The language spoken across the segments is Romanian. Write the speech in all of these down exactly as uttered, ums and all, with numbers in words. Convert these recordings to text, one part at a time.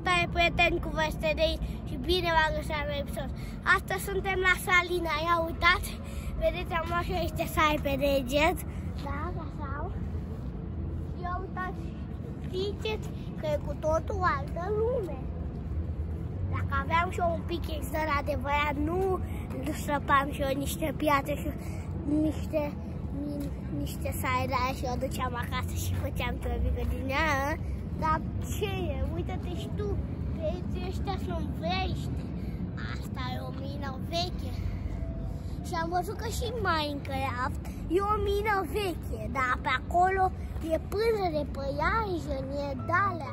Salutare, prieteni cu veștedei și bine v-am găsit la un episod. Astăzi suntem la Salina, ia uitați, vedeți, am luat și niște sari pe deget. Da, așa. Ia uitați, știți că e cu totul altă lume. Dacă aveam și eu un pic extra adevărat, nu săpam și eu niște piatre și niște, niște sari de aia și o duceam acasă și făceam trăvică din ea. Dar ce e? Uită-te și tu, pereții ăștia sunt vești. Asta e o mină veche. Și am văzut că și Minecraft e o mină veche, dar pe acolo e pânză de păianjen, e de-alea.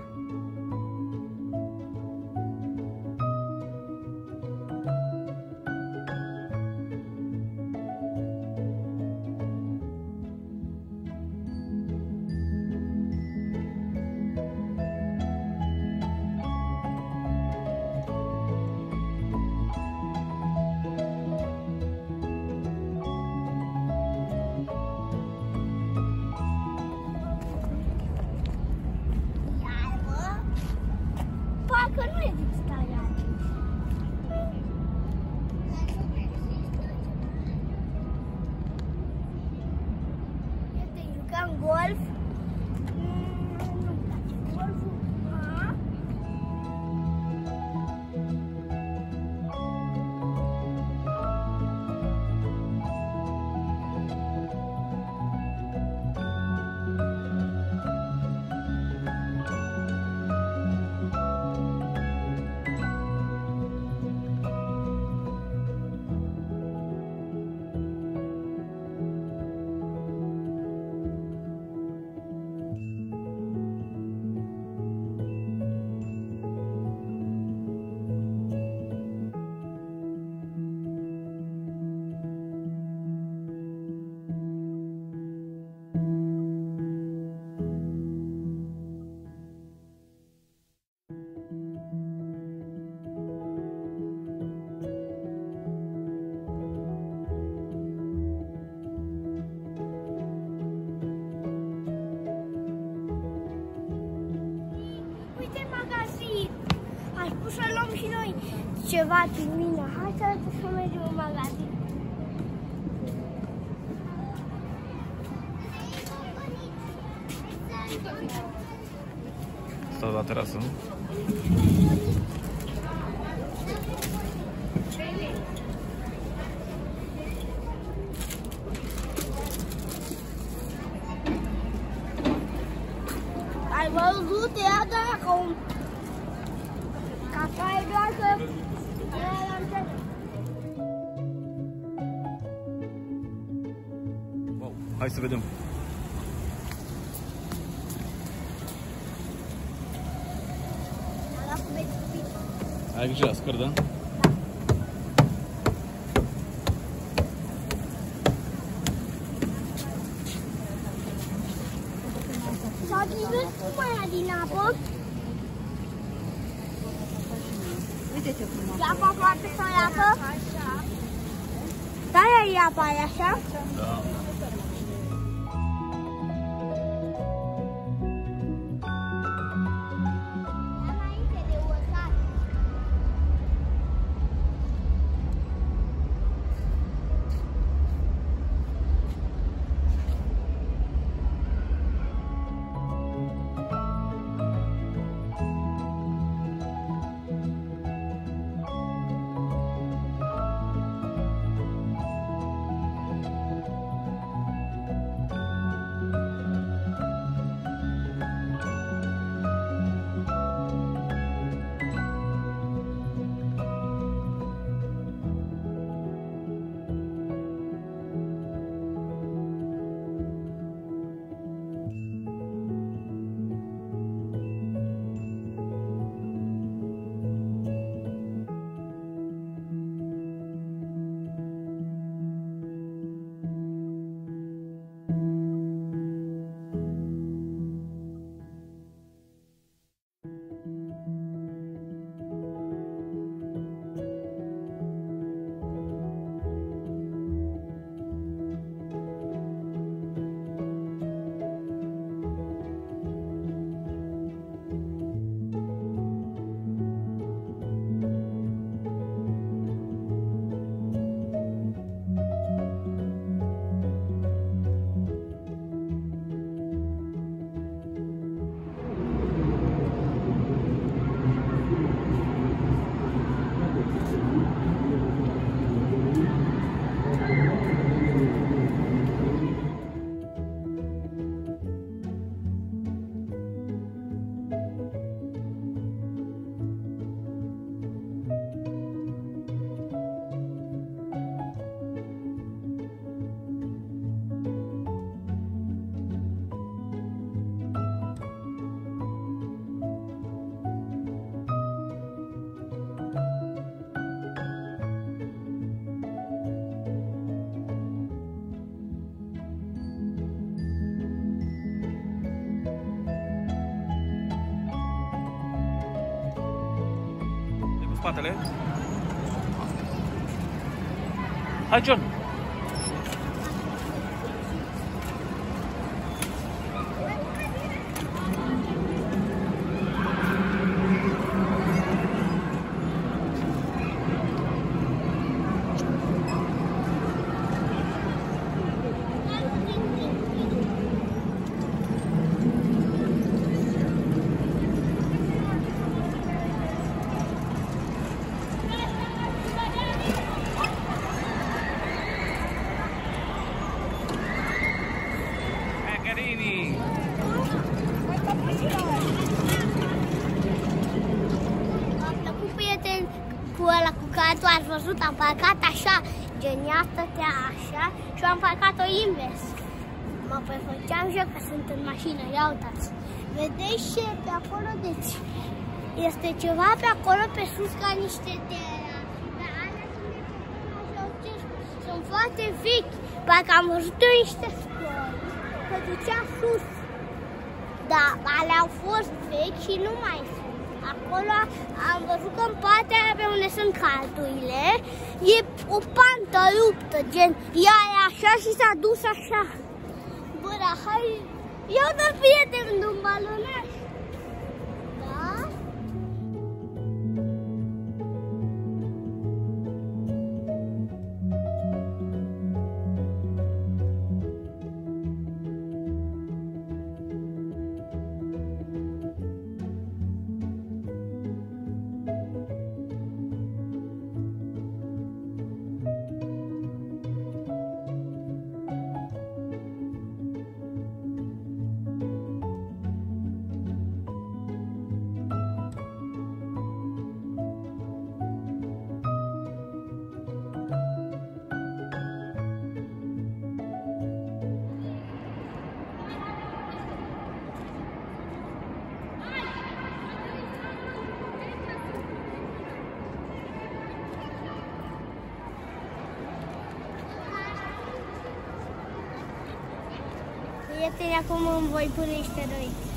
Că nu există aia. Iată, jucam golf. Nu-mi place golful. Aș spus să luăm și noi ceva din mine. Hai să, să mergem în magazin. Stau la terasă. Ai văzut? Ia de acum. Asta e doar că... Wow. Hai să vedem. Ai grijă la scări, da? S-a divers cum aia din apă. Uite ce frumos. E apa foarte sărată. De-aia e apa aia așa? Da. spatele. Hai, John! Macarini! Am plăcut, prieteni, cu ăla cu care tu ați văzut, am parcat așa, genia stătea așa și am parcat-o invers. Mă prefăceam joc că sunt în mașină, ia uitați. Vedeți ce pe acolo, deci este ceva pe acolo pe sus ca niște de dar alea sunt foarte vechi, parcă am văzut eu niște scoli, că ducea sus. Da, alea au fost vechi și nu mai sunt. Acolo am văzut că în partea aia pe unde sunt carturile e o pantă ruptă, gen ea e așa și s-a dus așa. Bă, dar hai, eu dă prieten de-un balonaș. Da? Prieteni, acum îmi voi pune niște doi.